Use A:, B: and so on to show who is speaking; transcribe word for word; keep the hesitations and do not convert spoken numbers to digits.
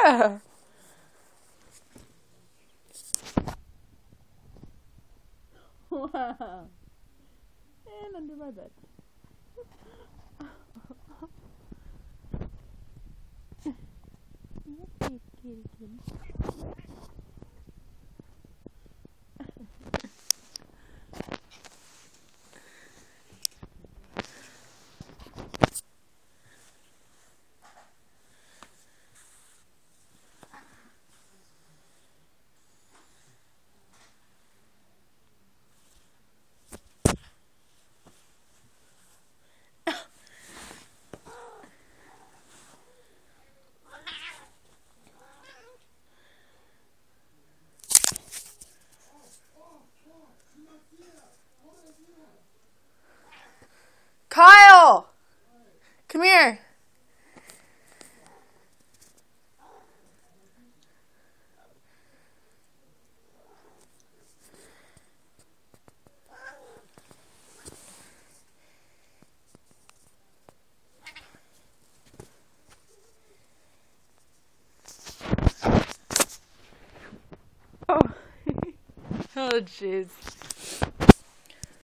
A: Yeah. Wow. And under my bed. Kitty, kitty, kitty. Kyle! Come here. Oh. Oh, jeez.